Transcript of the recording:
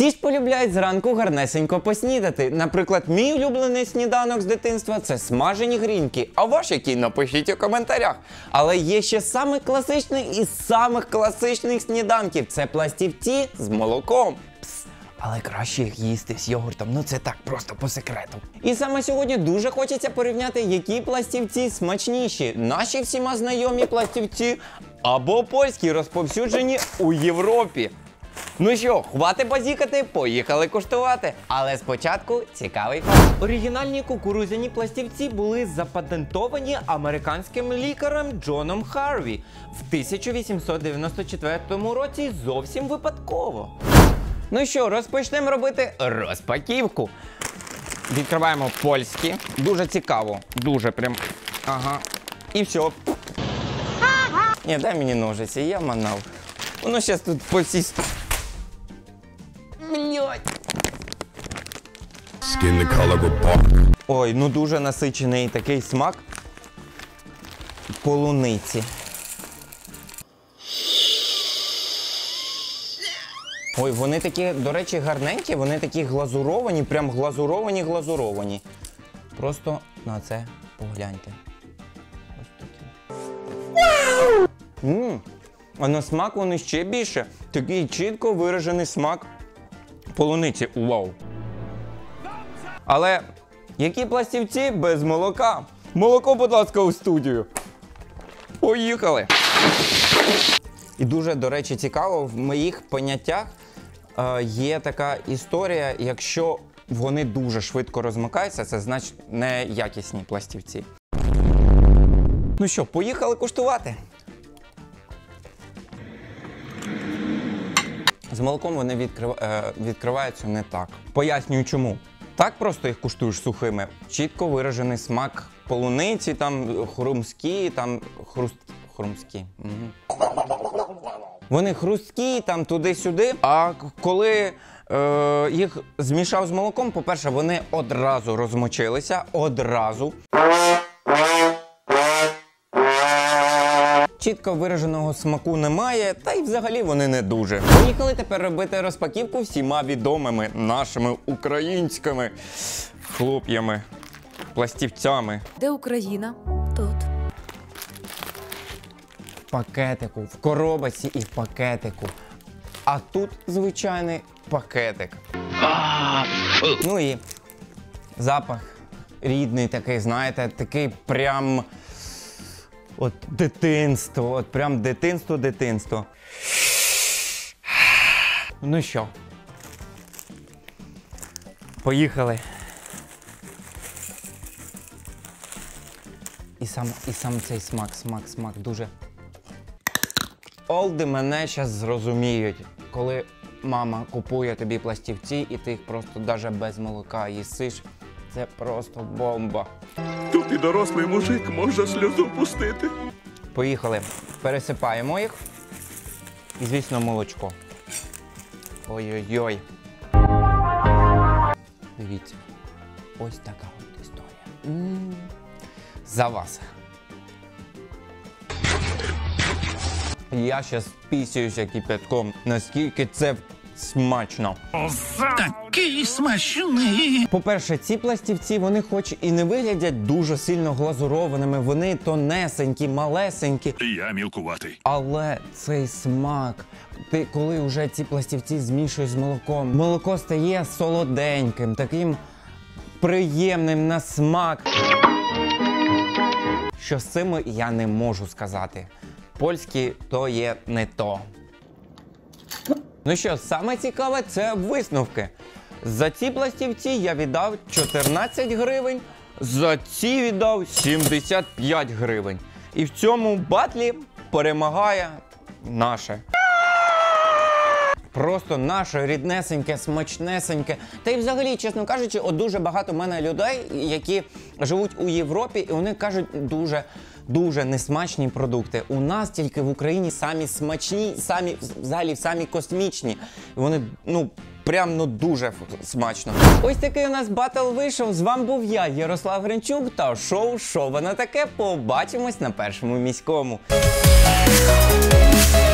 Всі ж полюбляють зранку гарнесенько поснідати. Наприклад, мій улюблений сніданок з дитинства – це смажені грінки. А ваш який? Напишіть у коментарях. Але є ще самий класичний із самих класичних сніданків – це пластівці з молоком. Але краще їх їсти з йогуртом, ну це так, просто по секрету. І саме сьогодні дуже хочеться порівняти, які пластівці смачніші. Наші всіма знайомі пластівці або польські, розповсюджені у Європі. Ну що, хвати базікати, поїхали куштувати. Але спочатку цікавий факт. Оригінальні кукурудзяні пластівці були запатентовані американським лікарем Джоном Харві в 1894 році зовсім випадково. Ну що, розпочнемо робити розпаківку. Відкриваємо польські. Дуже цікаво. Дуже прям. Ага. І все. Ні, дай мені ножиці, я манав. Воно зараз тут по всій... Ой, ну дуже насичений такий смак полуниці. Ой, вони такі, до речі, гарненькі, вони такі глазуровані, прям глазуровані. Просто на це погляньте. Ось такі. А на смак вони ще більше. Такий чітко виражений смак полуниці. Вау! Але які пластівці без молока? Молоко, будь ласка, у студію. Поїхали! І дуже, до речі, цікаво, в моїх поняттях є така історія, якщо вони дуже швидко розмикаються, це значить неякісні пластівці. Ну що, поїхали куштувати? З молоком вони відкриваються не так. Пояснюю чому. Так просто їх куштуєш сухими. Чітко виражений смак полуниці, там хрумські, там хрумські. Вони хрусткі, там туди-сюди. А коли їх змішав з молоком, по-перше, вони одразу розмочилися. Одразу. Чітко вираженого смаку немає, та й взагалі вони не дуже. Поїхали тепер робити розпаківку всіма відомими нашими українськими хлоп'ями, пластівцями. Де Україна? Тут. В пакетику, в коробочці і в пакетику. А тут звичайний пакетик. Ну і запах рідний такий, знаєте, такий прям... От дитинство, от прям дитинство. Ну що, поїхали. І сам цей смак дуже. Олди мене зараз зрозуміють, коли мама купує тобі пластівці і ти їх просто навіть без молока їсиш. Це просто бомба. Тут і дорослий мужик може сльозу пустити. Поїхали. Пересипаємо їх. І, звісно, молочко. Ой-ой-ой. Дивіться. Ось така от історія. За вас. Я зараз пісяюся кипятком. Наскільки це смачно. Такий смачний. По-перше, ці пластівці, вони хоч і не виглядять дуже сильно глазурованими, вони тонесенькі, малесенькі. Я мілкуватий. Але цей смак, ти коли вже ці пластівці змішуєш з молоком, молоко стає солоденьким, таким приємним на смак. Що з цим я не можу сказати. Польські то є не то. Ну що, саме цікаве – це висновки. За ці пластівці я віддав 14 гривень, за ці віддав 75 гривень. І в цьому батлі перемагає наше. Просто наше ріднесеньке, смачнесеньке. Та й взагалі, чесно кажучи, от дуже багато в мене людей, які живуть у Європі, і вони кажуть дуже несмачні продукти. У нас тільки в Україні самі смачні, взагалі самі космічні. І вони, прям дуже смачно. Ось такий у нас батл вийшов. З вами був я, Ярослав Гринчук, та шоу «Що воно таке?». Побачимось на Першому міському.